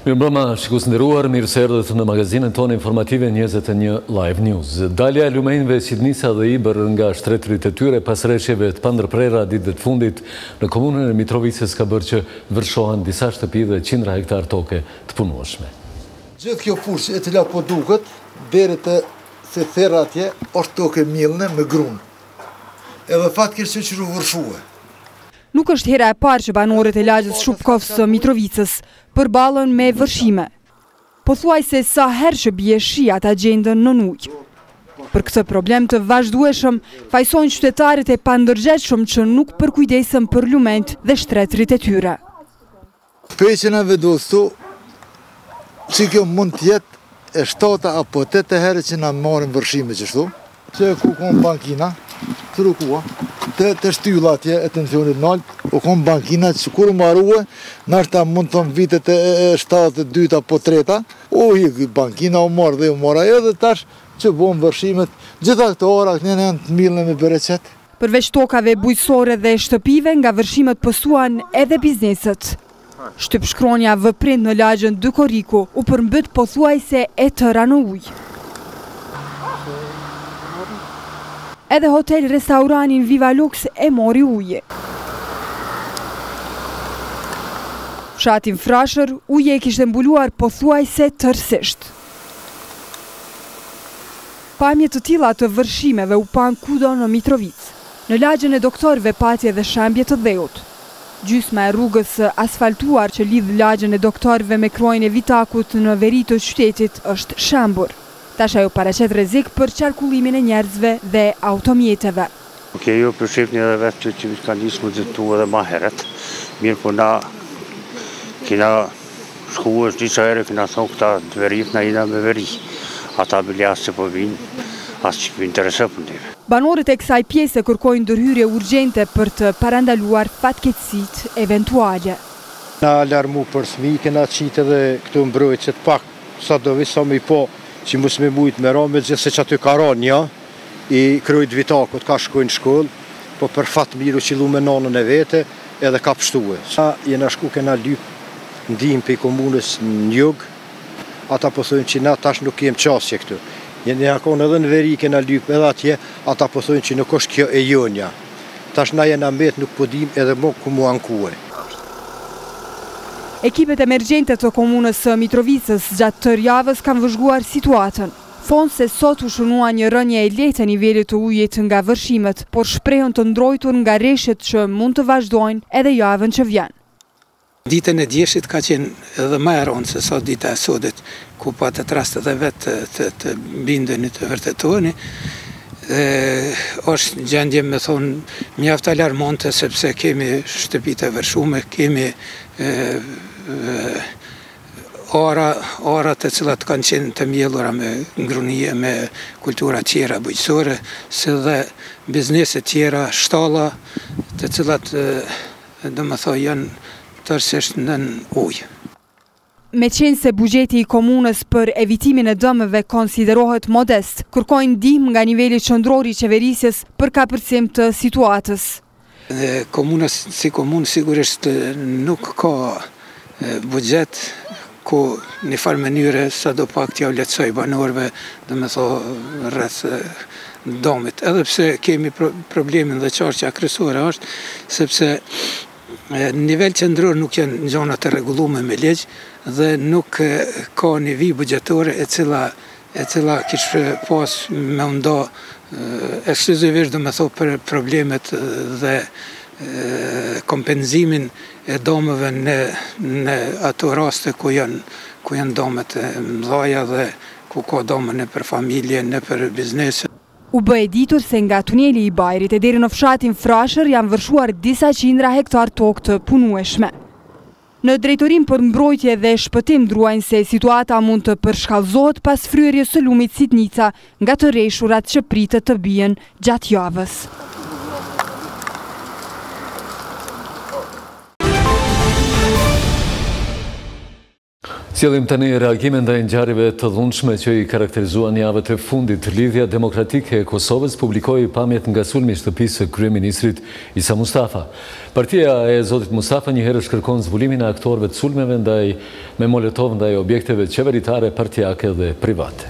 Mirëmbrëma, shikues nderuar, mirë se erdhët në magazinën tonë informative 21 Live News. Dalja e lumenjve Sidnisa dhe Ibër nga shtretërit e tyre pas rreshjeve të pandërprera ditëve të fundit në komunën e Mitrovicës ka bërë që vërshohen disa shtëpi dhe qindra hektar toke të punueshme. Gjithë kjo fushë e cila po duket, deri te se therra atje, është toke millne me grunë. Edhe fatkeqësisht që u vërshue. Nuk është hera e parë që banorët e lagjës Shupkovës së Mitrovicës përballën me vërshime. Pothuajse sa herë që bie shi ata gjenden në ujë. Për këtë problem të vazhdueshëm, fajsojnë qytetarët e pandërgjegjshëm që nuk përkujdesen për lumenjt dhe shtretërit e tyre. Peqen e vedostu, që kjo mund të jetë e 7 apo 8 herë që na marrin vërshime kështu, që ku kon bankina, të rukua, të shtylla atje e tensionit nalt, u kon bankina që kur marrua, nashta mund të vitet e 72 apo 3, bankina u marrë dhe u marrë edhe tash që bën vërshimet, gjitha këto ora kënjene janë të millën me bereqet. Përveç tokave bujqësore dhe shtëpive, nga vërshimet pësuan edhe bizneset. Shtypshkronja vëprind në lagjën Dykoriku u përmbyt pothuajse e tëra në ujë. Edhe hotel-restoranin Viva Lux e mori uje. Fshatin Frashër, uje e kishte mbuluar pothuajse tërësisht. Pamje të tilla të vërshimeve u pan kudo në Mitrovicë. Në lagjën e doktorëve pati edhe shambje të dheut. Gjysma e rrugës asfaltuar që lidh lagjën e doktorëve me krojën e Vitakut në veri të qytetit është shambur. Tash ajo paraqet rrezik për qarkullimin e njerëzve dhe automjeteve. Jo përshifni edhe vetë që ka njësë më gjithu edhe ma heret. Mirë po na kina shku është një qajere, kina thonë këta të verif na ina me veri. Ata bëllasë që po vinë, asë që këpë interese për njëve. Banorët e kësaj pjese kërkojnë ndërhyrje urgjente për të parandaluar fatkeqësitë eventuale. Na alarmu për fëmijë, kena qitë edhe këtu mbrojtje të pak, sa do vi sa më i po, që mos me mujtë me ra me gjithë se që aty ka ra një, i kryjt Vitakut ka shkojnë shkollë, po për fatë miru që lu me nanën e vete, edhe ka pështue. Sa jena shku kena lypë ndim për i komunës në jugë, ata po thujnë që na tash nuk jem qasje këtu. Jena konë edhe në veri kena lypë edhe atje, ata po thujnë që nuk është kjo e jonja. Tash na jena met nuk po dim edhe mo ku mu ankue. Ekipet emergjente të komunës së Mitrovicës gjatë tërë javës kanë vëzhguar situatën. Thonë se sot u shënua një rënje e lehtë e nivelit të ujit nga vërshimet, por shprehën të ndrojtur nga rreshtet që mund të vazhdojnë edhe javën që vjen. Ditën e djeshit ka qenë edhe më e rëndë se sot dita e sodit, ku patët raste dhe vetë të bindeni të vërtetoni. Është gjendje me thonë mjaft alarmante sepse kemi shtëpi të vërshume, kemi orat e cilat kanë qenë të mjellura me ngrënie, me kultura tjera bujqësore, se dhe bizneset tjera, shtalla, të cilat do më thoj janë tërësisht në ujë. Me qenë se buxheti i komunës për evitimin e dëmeve konsiderohet modest, kërkojnë ndihmë nga niveli qendror i qeverisjes për kapërcim të situatës. Komuna si komunë sigurisht nuk ka buxhet ku në farë mënyre sa do pak t'ja u lehtësoj banorëve, dhe me tho rreth dëmit. Edhe pse kemi problemin dhe çështja kryesore është sepse në nivel qendror nuk janë gjëra të rregulluara me ligj dhe nuk ka nivi buxhetore e cila kishte pas me ndo ekskluzivisht do me thon për problemet dhe kompenzimin e dëmeve në ato raste ku janë dëmet e mëdha dhe ku ka dëme në për familje, në për biznes. U bë e ditur se nga tuneli i Bajrit e deri në fshatin Frashër janë vërshuar disa qindra hektar tokë të punueshme. Në drejtorim për mbrojtje dhe shpëtim druajnë se situata mund të përshkallëzohet pas fryrjes së lumit Sidnica nga të rreshurat që pritet të bien gjatë javës. Sjellim tani reagime ndaj ngjarjeve të dhunshme që i karakterizuan javët e fundit. Lidhja Demokratike e Kosovës publikoi pamjet nga sulmi i shtëpisë së kryeministrit Isa Mustafa. Partia e zotit Mustafa njëherë kërkon zbulimin e aktorëve të sulmeve me molotov ndaj objekteve qeveritare, partijake dhe private.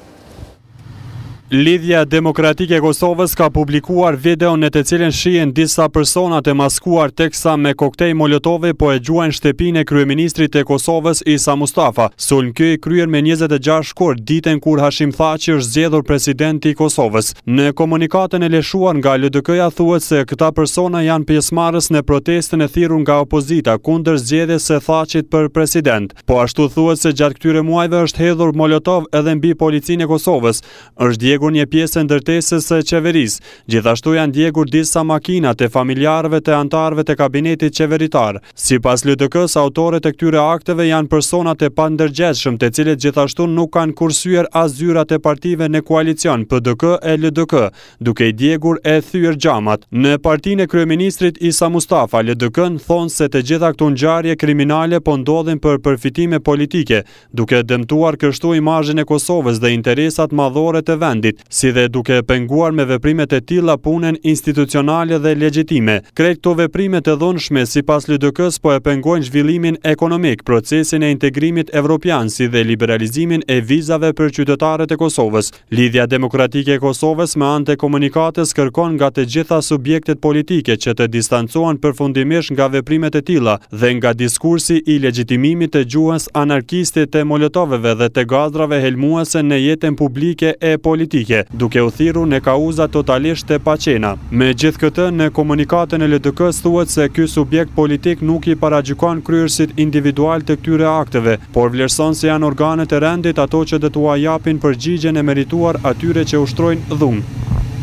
Lidhja Demokratike e Kosovës ka publikuar video në të cilën shihen disa persona të maskuar teksa me koktej molotovi po e gjuajnë shtëpinë e kryeministrit të Kosovës Isa Mustafa. Sulm ky i kryer me 26 shkurt, ditën kur Hashim Thaçi është zgjedhur presidenti i Kosovës. Në komunikatën e lëshuar nga LDK-ja thuhet se këta persona janë pjesëmarrës në protestën e thirrur nga opozita kundër zgjedhjes së Thaçit për president. Po ashtu thuhet se gjatë këtyre muajve është hedhur molotov edhe mbi policinë e Kosovës. Është një pjesë e ndërtesës së qeverisë. Gjithashtu janë djegur disa makina të familjarëve të antarëve të kabinetit qeveritar. Sipas LDK-s, autorët e këtyre akteve janë persona të pandërgjegjshëm, të cilët gjithashtu nuk kanë kursyer as zyrat e partive në koalicion PDK e LDK, duke i djegur e thyer xhamat. Në partinë e kryeministrit Isa Mustafa, LDK-n thonë se të gjitha këto ngjarje kriminale po ndodhin për përfitime politike, duke dëmtuar kështu imazhin e Kosovës dhe interesat madhore të vendit, si dhe duke penguar me veprimet e tilla punën institucionale dhe legjitime. Krejt këto veprime të dhunshme sipas LDK-s po e pengojnë zhvillimin ekonomik, procesin e integrimit evropian, si dhe liberalizimin e vizave për qytetarët e Kosovës. Lidhja Demokratike e Kosovës me anë të komunikatës kërkon nga të gjitha subjektet politike që të distancohen përfundimisht nga veprimet e tilla dhe nga diskursi i legjitimimit të gjuhës anarkiste të molotoveve dhe të gazdrave helmuese në jetën publike e politike, duke u thirrur në kauza totalisht të paqena. Me gjithë këtë, në komunikatën e LDK-s thuhet se ky subjekt politik nuk i paragjykon kryerësit individual të këtyre akteve, por vlerëson se janë organet e rendit ato që do t'ua japin përgjigjen e merituar atyre që ushtrojnë dhunë.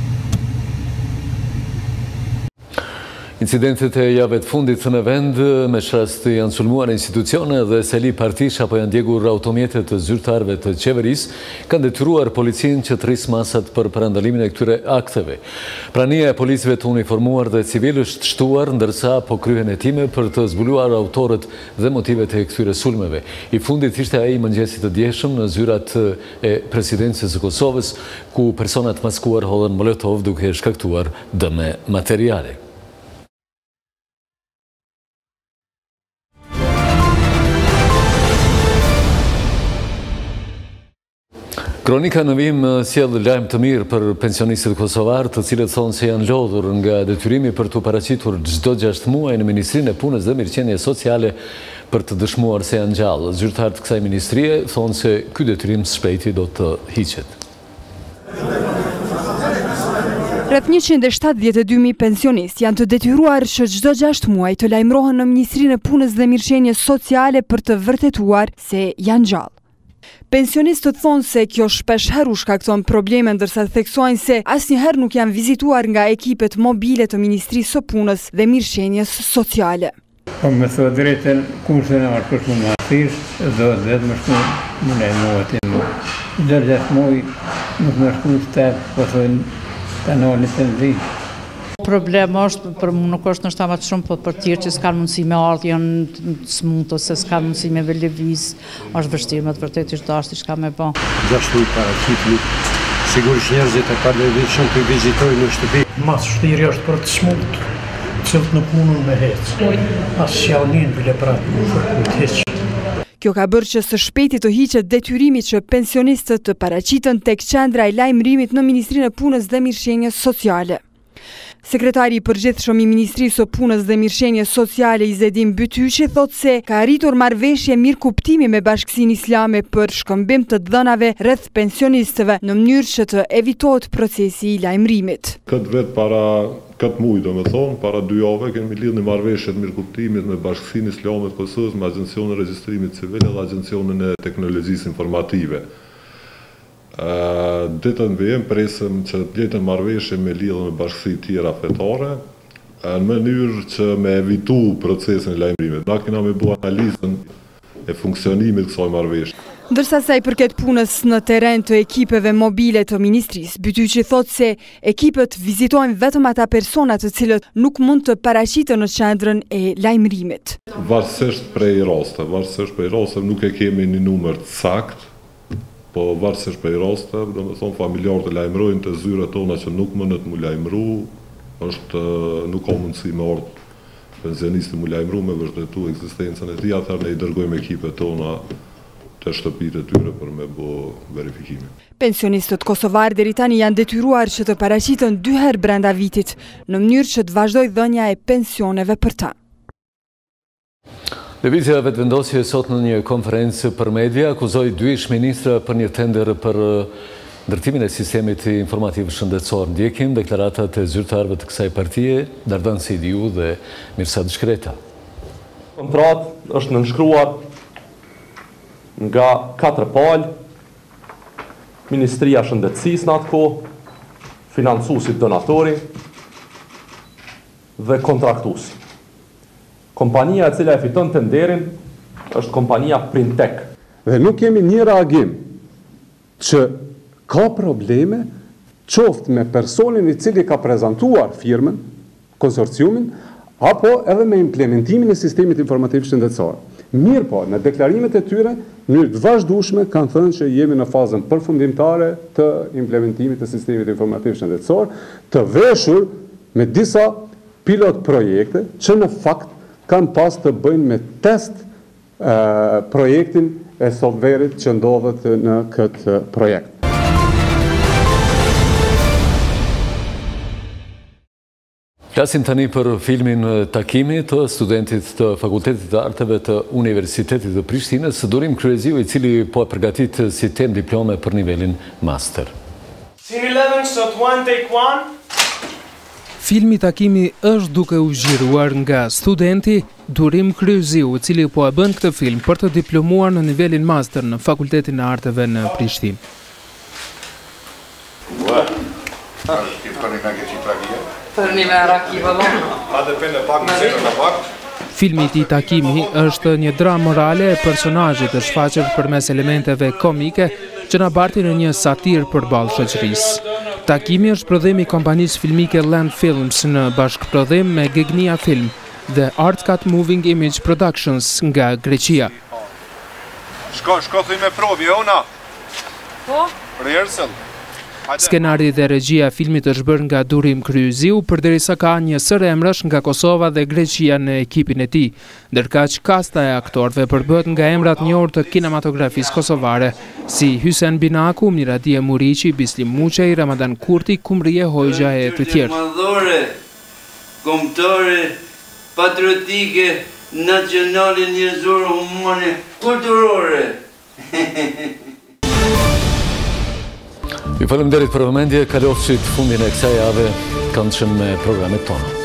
Incidentet e javëve të fundit në vend me shrast janë sulmuar institucione dhe seli partish apo janë djegur automjetet të zyrtarëve të qeverisë, kanë detyruar policinë që të rrisë masat për parandalimin e këtyre akteve. Prania e policëve të uniformuar dhe civil është shtuar, ndërsa po kryhen hetime për të zbuluar autorët dhe motivet e këtyre sulmeve. I fundit ishte ai mëngjesit të djeshëm në zyrat e presidencës së Kosovës, ku personat maskuar hodhen molotov duke shkaktuar dëme materiale. Kronika në vim sjell lajm të mirë për pensionistët kosovar, të cilët thonë se janë lodhur nga detyrimi për të paraqitur çdo 6 muaj në Ministrinë e Punës dhe Mirëqenies Sociale për të dëshmuar se janë gjallë. Zyrtarët të kësaj ministrie thonë se ky detyrim së shpejti do të hiqet. Rreth 172.000 pensionistë janë të detyruar që çdo 6 muaj të lajmërohen në Ministrinë e Punës dhe Mirëqenies Sociale për të vërtetuar se janë gjallë. Pensionistët thonë se kjo shpesh herë u shkakton probleme, ndërsa theksojnë se asnjëherë nuk janë vizituar nga ekipet mobile të Ministrisë së Punës dhe Mirëqenies Sociale. Po me thua drejtën, kurse në marrë për shumë athish, do dhe më shku më ne më atim. Gjërë 6 muaj nuk më shku shtep, po thujnë kanalit të në dhijë. Problema është, për mu nuk është nështë amatë shumë, po për tjerë që s'kanë mundësi me ardhë, janë smut ose s'kanë mundësi me lëviz, është vështirë me të vërtet ishtë dashti shka me ba. 6 muaj paraqitni, sigurisht njerëzit e kanë nevojë shumë të vizitojnë në shtëpi. Mas shtiri është për të smut, cilët në punën me hecë. As sjaunin bile pratë në të heqë. Kjo ka bërë që së shpejti të hiqet detyrimi që pensionistët të paraqiten tek qendra e lajmërimit në Ministrinë e Punës dhe Mirëqenies Sociale. Sekretari i përgjithshëm i Ministrisë së Punës dhe Mirëqenies Sociale Izedin Bytyqi thotë se ka arritur marrëveshje mirëkuptimi me Bashkësinë Islame për shkëmbim të dhënave rreth pensionistëve në mënyrë që të evitohet procesi i lajmërimit. Këtë vetë para këtë muaj, do me thonë, para 2 javë kemi lidhur në marrëveshje të mirëkuptimit me Bashkësinë Islame të Kosovës, me Agencionin e Regjistrimit Civil dhe Agencionin e Teknologjisë Informative. Ditën vijim presëm që të njëjtën marrëveshje me lidhje me bashkësi tjera fetare, në mënyrë që me evitu procesin e lajmërimit. Na kena me bëu analizën e funksionimit kësaj marrëveshje. Ndërsa sa i përket punës në teren të ekipeve mobile të ministrisë, Bytyqi thot se ekipet vizitojnë vetëm ata persona të cilët nuk mund të paraqiten në qendrën e lajmërimit. Varësisht prej rasteve, nuk e kemi një numër të sakt, po varësisht prej rasteve, domethënë familjarët e lajmërojnë të zyrat tona që nuk mundet mu lajmëru, nuk ka mundësi me ardhë pensionistë mu lajmëru me vërtetu ekzistencën e tij, atëherë ne i dërgojmë ekipet tona të shtëpitë e tyre për me bo verifikimin. Pensionistët kosovarë deri tani janë detyruar që të paraqiten 2 herë brenda vitit, në mënyrë që të vazhdojë dhënia e pensioneve për ta. Lëvizja vetëvendosje sot në një konferencë për media akuzoi 2 ish-ministra për një tender për ndërtimin e sistemit informativ shëndetësor. Ndjekim deklaratat e zyrtarëve të kësaj partie, Dardan Sidiu dhe Mirsad Shkreta. Kontratë është nënshkruar nga 4 palë, Ministria Shëndetësisë në atë kohë, financuesit donatori dhe kontraktuesi. Kompania e cila e fiton tenderin është kompania Printek. Dhe nuk kemi një reagim që ka probleme qoftë me personin i cili ka prezantuar firmën, konsorciumin, apo edhe me implementimin e sistemit informativ shëndetësor. Mirë po, në deklarimet e tyre, njërë të vazhdushme kanë thënë që jemi në fazën përfundimtare të implementimit të sistemit informativ shëndetësor, të veshur me disa pilot projekte që në fakt kanë pas të bëjnë me test projektin e softverit që ndodhet në këtë projekt. Flasim tani për filmin Takimi të studentit të Fakultetit të Arteve të Universitetit të Prishtinës, Durim Kryeziu, i cili po e përgatit si tem diplome për nivelin master. Filmi Takimi është duke u zgjeruar nga studenti Durim Kryeziu, i cili po e bën këtë film për të diplomuar në nivelin master në Fakultetin e Arteve në Prishtinë. Filmi i Takimi është një dramë morale e personazhit të shfaqur përmes elementeve komike që na bartin në një satirë përballë shoqërisë. Takimi është prodhim i kompanisë filmike Land Films në bashkëprodhim me Gegnia Film dhe Art Cut Moving Image Productions nga Greqia. Shko thuj me provi, ona? Po? Rehearsal. Skenari dhe regjia e filmit është bërë nga Durim Kryeziu, përderisa ka një sër emrash nga Kosova dhe Greqia në ekipin e tij, ndërkaq kasta e aktorëve përbëhet nga emrat njohur të kinematografisë kosovare, si Hysen Binaku, Miradije Muriqi, Bislim Muçej, Ramadan Kurti, Kumrije Hoxha e të tjerë. Madhore, kombëtare, patriotike, nacionale, njerëzore, humane, kulturore. Ju falemnderit për vëmendje, kalofshit fundin e kësaj jave kanë qenë me programet tona.